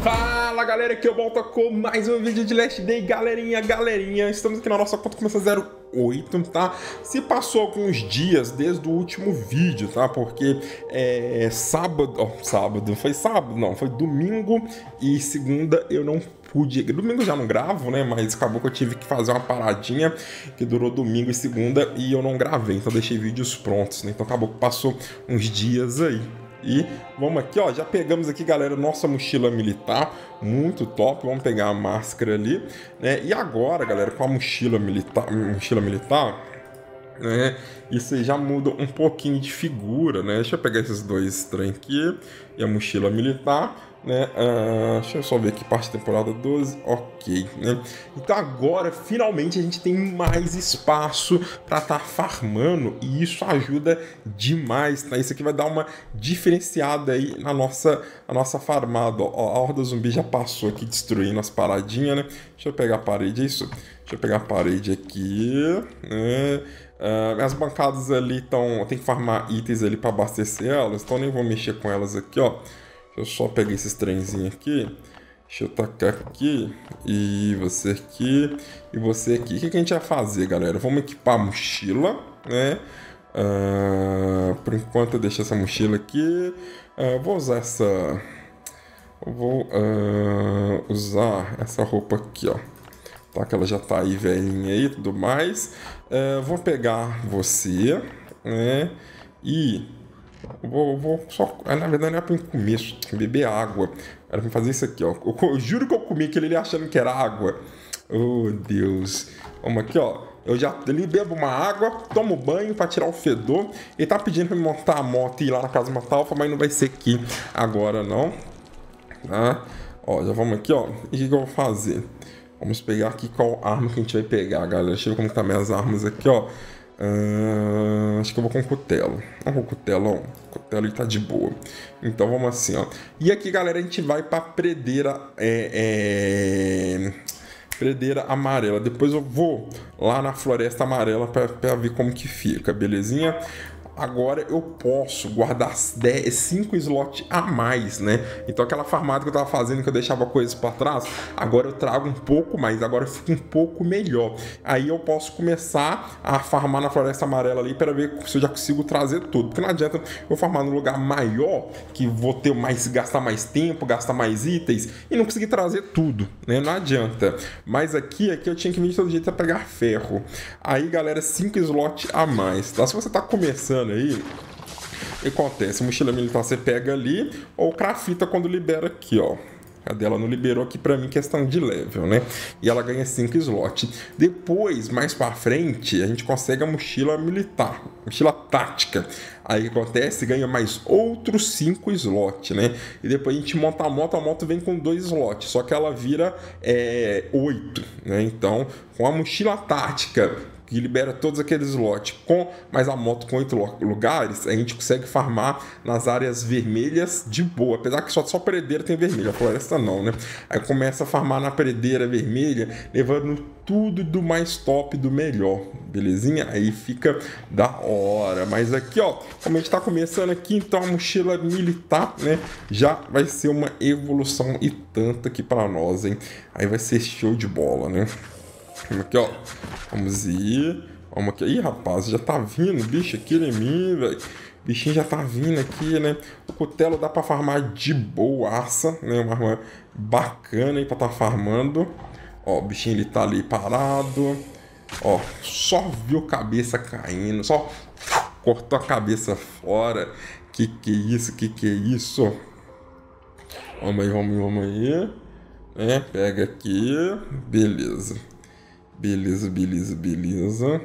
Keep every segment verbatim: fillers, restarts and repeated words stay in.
Fala galera, aqui eu volto com mais um vídeo de Last Day, galerinha, galerinha, estamos aqui na nossa conta começa zero oito, tá? Se passou alguns dias desde o último vídeo, tá? Porque é sábado, ó, sábado, foi sábado, não, foi domingo e segunda eu não pude, domingo eu já não gravo, né? Mas acabou que eu tive que fazer uma paradinha que durou domingo e segunda e eu não gravei, então deixei vídeos prontos, né? Então acabou que passou uns dias aí. E vamos aqui, ó, já pegamos aqui, galera, nossa mochila militar, muito top, vamos pegar a máscara ali, né? E agora, galera, com a mochila militar, mochila militar, né? Isso aí já muda um pouquinho de figura, né? Deixa eu pegar esses dois trem aqui e a mochila militar, né? Uh, deixa eu só ver aqui, parte da temporada doze, ok, né? Então agora, finalmente, a gente tem mais espaço para estar tá farmando e isso ajuda demais, tá? Isso aqui vai dar uma diferenciada aí na nossa, na nossa farmada, ó. A horda zumbi já passou aqui destruindo as paradinhas, né? Deixa eu pegar a parede, é isso? Deixa eu pegar a parede aqui, né? Uh, as bancadas ali estão... Tem que farmar itens ali para abastecer elas, então nem vou mexer com elas aqui, ó. Deixa eu só pegar esses trenzinhos aqui. Deixa eu tacar aqui. E você aqui. E você aqui. O que a gente vai fazer, galera? Vamos equipar a mochila, né? Uh, por enquanto eu deixo essa mochila aqui. Uh, vou usar essa... Eu vou uh, usar essa roupa aqui, ó. Tá, que ela já tá aí velhinha aí e tudo mais. Uh, vou pegar você, né? E... Vou, vou só. Na verdade não é pra comer, beber água. Era pra fazer isso aqui, ó. Eu, eu juro que eu comi aquilo ali achando que era água. Oh, Deus. Vamos aqui, ó. Eu já ali bebo uma água, tomo banho pra tirar o fedor. Ele tá pedindo pra me montar a moto e ir lá na casa matar alfa, mas não vai ser aqui agora, não. Tá? Ó, já vamos aqui, ó. E o que, que eu vou fazer? Vamos pegar aqui qual arma que a gente vai pegar, galera. Deixa eu ver como tá minhas armas aqui, ó. Uh, acho que eu vou com cutelo. Vamos com cutelo, ó. O cutelo tá de boa. Então vamos assim, ó. E aqui, galera, a gente vai pra predeira. É, é... Predeira amarela. Depois eu vou lá na floresta amarela pra, pra ver como que fica, belezinha? Agora eu posso guardar cinco slots a mais, né? Então aquela farmada que eu tava fazendo, que eu deixava coisas para trás, agora eu trago um pouco mais, agora fica um pouco melhor. Aí eu posso começar a farmar na floresta amarela ali para ver se eu já consigo trazer tudo. Porque não adianta eu farmar num lugar maior, que vou ter mais, gastar mais tempo, gastar mais itens, e não conseguir trazer tudo, né? Não adianta. Mas aqui, aqui eu tinha que vir de todo jeito a pegar ferro. Aí, galera, cinco slots a mais, tá? Se você tá começando aí, o que acontece? A mochila militar você pega ali, ou crafita quando libera aqui, ó. Cadê? Ela não liberou aqui pra mim, questão de level, né? E ela ganha cinco slots. Depois, mais pra frente, a gente consegue a mochila militar, mochila tática. Aí o que acontece? Ganha mais outros cinco slots, né? E depois a gente monta a moto, a moto vem com dois slots, só que ela vira é, oito, né? Então, com a mochila tática, que libera todos aqueles slots, com mais a moto com oito lugares, a gente consegue farmar nas áreas vermelhas de boa, apesar que só, só predeira tem vermelha, a floresta não, né? Aí começa a farmar na predeira vermelha, levando tudo do mais top, do melhor, belezinha? Aí fica da hora. Mas aqui, ó, como a gente tá começando aqui, então a mochila militar, né, já vai ser uma evolução e tanto aqui para nós, hein? Aí vai ser show de bola, né? Vamos aqui, ó. Vamos ir. Vamos aqui. Ih, rapaz, já tá vindo bicho aqui em mim, velho. Bichinho já tá vindo aqui, né? O cutelo dá pra farmar de boaça, né? Uma arma bacana aí pra tá farmando. Ó, o bichinho ele tá ali parado. Ó, só viu cabeça caindo. Só cortou a cabeça fora. Que que é isso? Que que é isso? Vamos aí, vamos aí, vamos aí. É, pega aqui. Beleza. Beleza, beleza, beleza.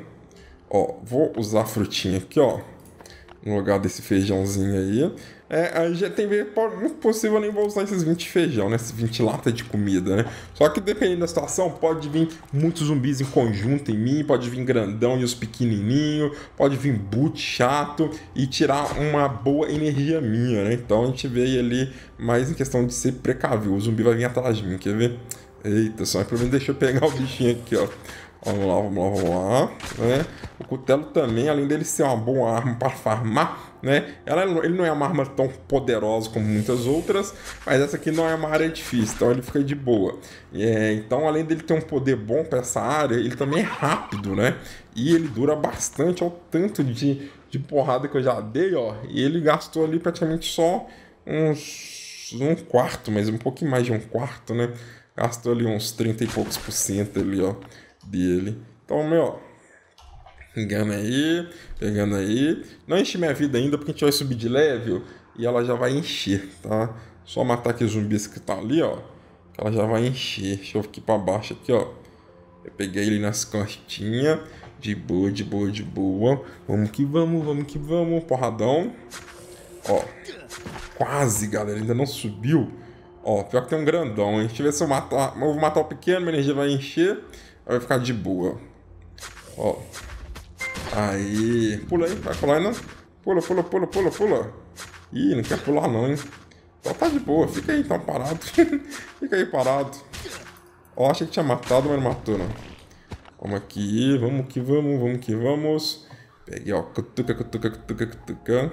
Ó, vou usar a frutinha aqui, ó. No lugar desse feijãozinho aí. É, aí já tem ver, muito possível nem vou usar esses vinte feijão, né? Esses vinte latas de comida, né? Só que dependendo da situação, pode vir muitos zumbis em conjunto em mim, pode vir grandão e os pequenininhos, pode vir boot chato e tirar uma boa energia minha, né? Então a gente vê ali mais em questão de ser precavido. O zumbi vai vir atrás de mim, quer ver? Eita, só pelo menos deixa eu pegar o bichinho aqui, ó. Vamos lá, vamos lá, vamos lá, né? O cutelo também, além dele ser uma boa arma para farmar, né? Ela, ele não é uma arma tão poderosa como muitas outras, mas essa aqui não é uma área difícil, então ele fica de boa. É, então, além dele ter um poder bom para essa área, ele também é rápido, né? E ele dura bastante, ao tanto de, de porrada que eu já dei, ó. E ele gastou ali praticamente só uns um quarto, mas um pouquinho mais de um quarto, né? Gastou ali uns trinta e poucos por cento ali, ó, dele. Então, meu, pegando aí, pegando aí. Não enchi minha vida ainda porque a gente vai subir de level e ela já vai encher, tá? Só matar aqueles zumbis que tá ali, ó, que ela já vai encher. Deixa eu aqui pra baixo aqui, ó. Eu peguei ele nas costinhas. De boa, de boa, de boa. Vamos que vamos, vamos que vamos. Porradão. Ó, quase, galera, ainda não subiu. Ó, pior que tem um grandão, hein? Deixa eu ver se eu matar. Eu vou matar o pequeno, minha energia vai encher. Aí vai ficar de boa. Ó. Aí. Pula aí, vai pular aí não? Pula, pula, pula, pula, pula. Ih, não quer pular não, hein? Então tá de boa, fica aí então parado. Fica aí parado. Ó, achei que tinha matado, mas não matou não. Vamos aqui, vamos que vamos, vamos que vamos. Peguei, ó, cutuca, cutuca, cutuca, cutuca.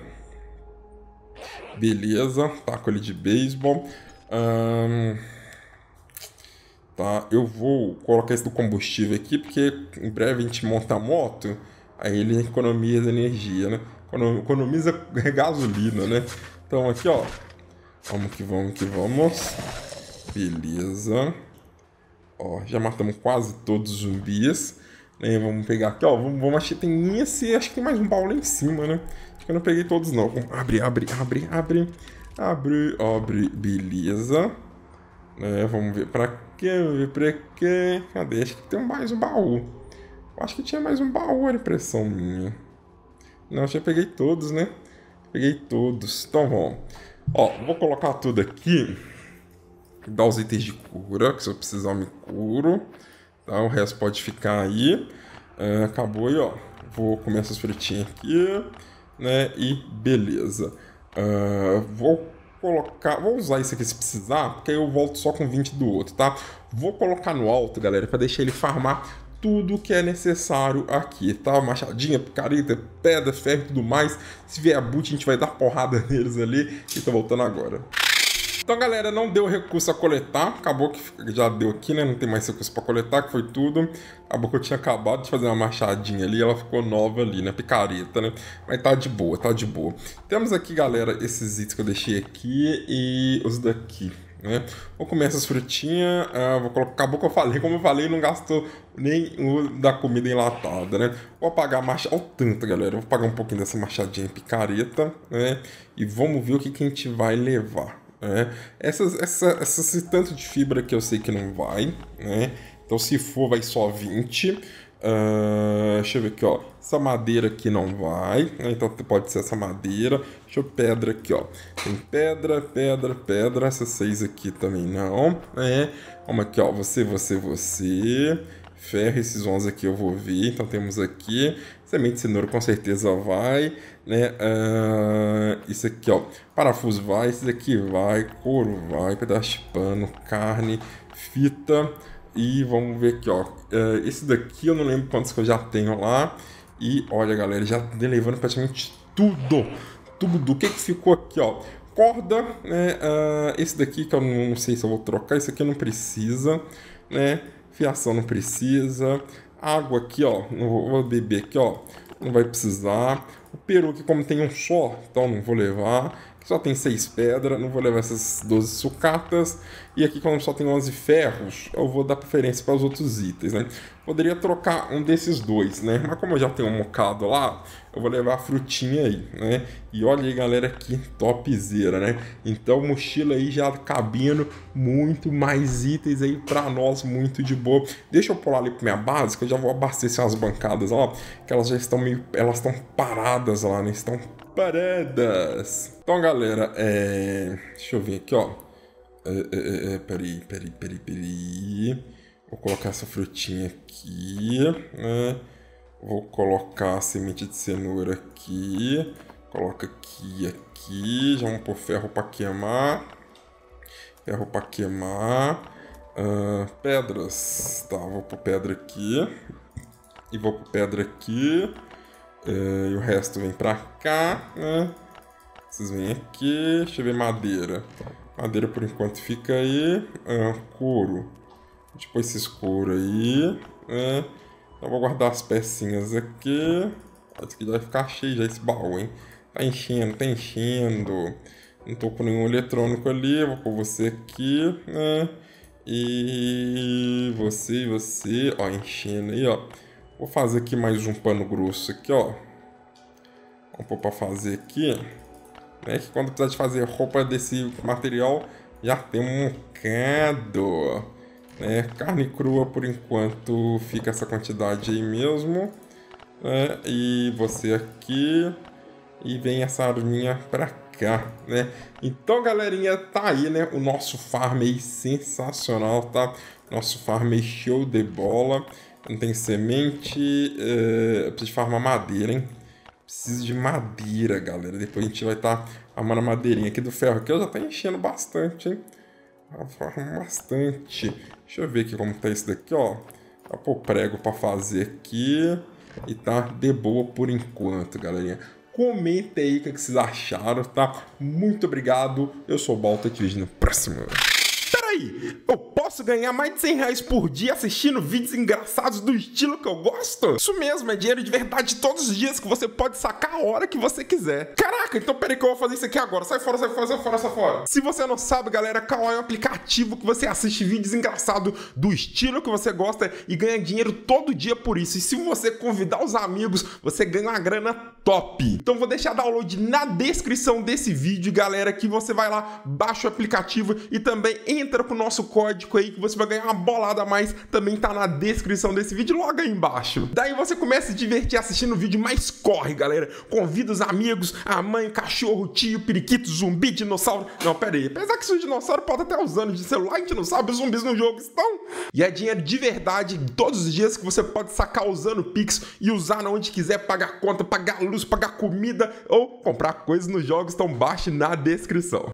Beleza, taco ele de beisebol. Hum, tá, eu vou colocar esse do combustível aqui, porque em breve a gente monta a moto, aí ele economiza energia, né? Economiza gasolina, né? Então aqui, ó. Vamos que vamos que vamos. Beleza. Ó, já matamos quase todos os zumbis. Né? Vamos pegar aqui, ó. Vamos, vamos achar. Tem esse. Acho que tem mais um baú lá em cima, né? Acho que eu não peguei todos, não. Abre, abre, abre, abre. Abre, abre. Beleza. Né? Vamos ver pra quê? Vamos ver pra quê? Cadê? Acho que tem mais um baú. Acho que tinha mais um baú, era impressão minha. Não, acho que eu peguei todos, né? Peguei todos. Então vamos. Ó, vou colocar tudo aqui. Dar os itens de cura, que se eu precisar eu me curo. Tá? O resto pode ficar aí. É, acabou aí, ó. Vou comer essas frutinhas aqui, né? E beleza. Uh, vou colocar... Vou usar isso aqui se precisar, porque aí eu volto só com vinte do outro, tá? Vou colocar no alto, galera, pra deixar ele farmar tudo que é necessário aqui, tá? Machadinha, picareta, pedra, ferro e tudo mais. Se vier a boot, a gente vai dar porrada neles ali. E tô voltando agora. Então, galera, não deu recurso a coletar. Acabou que já deu aqui, né? Não tem mais recurso pra coletar, que foi tudo. Acabou que eu tinha acabado de fazer uma machadinha ali. Ela ficou nova ali, né? Picareta, né? Mas tá de boa, tá de boa. Temos aqui, galera, esses itens que eu deixei aqui e os daqui, né? Vou comer essas frutinhas. Uh, vou colocar... Acabou que eu falei, como eu falei, não gastou nem o da comida enlatada, né? Vou apagar a marcha ao tanto, galera. Vou pagar um pouquinho dessa machadinha picareta, né? E vamos ver o que, que a gente vai levar. É, essas, essa, essa, esse tanto de fibra que eu sei que não vai, né? Então, se for, vai só vinte. Uh, deixa eu ver aqui, ó. Essa madeira aqui não vai, né? Então pode ser essa madeira. Deixa eu pedra aqui, ó. Tem pedra, pedra, pedra. Essas seis aqui também não, né? Vamos aqui, ó. Você, você, você. Ferro, esses onze aqui eu vou ver. Então temos aqui. Semente de cenoura com certeza vai, né? Uh, isso aqui, ó. Parafuso vai, esse daqui vai, couro vai, pedaço de pano, carne, fita. E vamos ver aqui, ó. Uh, esse daqui eu não lembro quantos que eu já tenho lá. E olha, galera, já tô levando praticamente tudo. Tudo. O que que ficou aqui, ó? Corda, né? Uh, esse daqui que eu não, não sei se eu vou trocar. Esse aqui não precisa, né? Fiação não precisa. Água aqui, ó. Não vou, vou beber aqui, ó. Não vai precisar. O peru aqui, como tem um só, então não vou levar. Só tem seis pedras, não vou levar essas doze sucatas. E aqui, como só tem onze ferros, eu vou dar preferência para os outros itens, né? Poderia trocar um desses dois, né? Mas como eu já tenho um mocado lá, eu vou levar a frutinha aí, né? E olha aí, galera, que topzera, né? Então, mochila aí já cabendo muito mais itens aí para nós, muito de boa. Deixa eu pular ali para minha base, que eu já vou abastecer as bancadas lá, que elas já estão meio... Elas estão paradas lá, né? Estão paradas. Então, galera, é... deixa eu vir aqui, ó. É, é, é, peraí, peraí, peraí, peraí. Vou colocar essa frutinha aqui, né? Vou colocar a semente de cenoura aqui. Coloca aqui, aqui. Já vamos pôr ferro para queimar. Ferro para queimar. Uh, pedras. Tá, vou pôr pedra aqui. E vou pôr pedra aqui. Uh, e o resto vem pra cá, né? Vocês vêm aqui. Deixa eu ver madeira. Madeira por enquanto fica aí. Uh, couro. A gente põe esses couro aí, né? Então vou guardar as pecinhas aqui. Isso aqui já vai ficar cheio já esse baú, hein? Tá enchendo, tá enchendo. Não tô com nenhum eletrônico ali. Vou pôr você aqui, né? E você e você, ó, enchendo aí, ó. Vou fazer aqui mais um pano grosso aqui, ó. Vamos pôr pra fazer aqui, né? Que quando precisar de fazer roupa desse material, já tem um bocado, né? Carne crua, por enquanto, fica essa quantidade aí mesmo, né? E você aqui, e vem essa arminha pra cá, né? Então, galerinha, tá aí, né? O nosso farm aí sensacional, tá? Nosso farm aí show de bola. Não tem semente, é... preciso de farmar madeira, hein? Preciso de madeira, galera. Depois a gente vai estar tá armando a madeirinha aqui do ferro, que eu já tá enchendo bastante, hein? Bastante. Deixa eu ver aqui como tá isso daqui, ó. Vou pôr prego pra fazer aqui. E tá de boa por enquanto, galerinha. Comenta aí o que vocês acharam, tá? Muito obrigado. Eu sou o Balta e te vejo no próximo. Peraí, eu posso ganhar mais de cem reais por dia assistindo vídeos engraçados do estilo que eu gosto? Isso mesmo, é dinheiro de verdade todos os dias que você pode sacar a hora que você quiser. Caraca, então peraí que eu vou fazer isso aqui agora. Sai fora, sai fora, sai fora, sai fora. Se você não sabe, galera, Kawaii é um aplicativo que você assiste vídeos engraçados do estilo que você gosta e ganha dinheiro todo dia por isso. E se você convidar os amigos, você ganha uma grana top. Então vou deixar download na descrição desse vídeo, galera, que você vai lá, baixa o aplicativo e também entra pro nosso código aí que você vai ganhar uma bolada a mais, também tá na descrição desse vídeo, logo aí embaixo. Daí você começa a se divertir assistindo o vídeo, mas corre, galera. Convida os amigos, a mãe, o cachorro, o tio, periquito, zumbi, dinossauro. Não, pera aí. Apesar que esse dinossauro pode até os anos de celular, a gente não sabe, os zumbis no jogo estão. E é dinheiro de verdade todos os dias que você pode sacar usando o Pix e usar onde quiser, pagar conta, pagar luz, pagar comida ou comprar coisas nos jogos, então baixe na descrição.